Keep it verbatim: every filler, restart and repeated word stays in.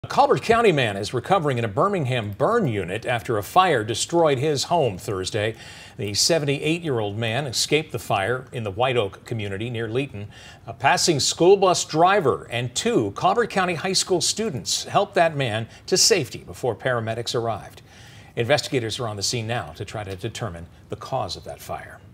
A Colbert County man is recovering in a Birmingham burn unit after a fire destroyed his home Thursday. The seventy-eight-year-old man escaped the fire in the White Oak community near Leeton. A passing school bus driver and two Colbert County high school students helped that man to safety before paramedics arrived. Investigators are on the scene now to try to determine the cause of that fire.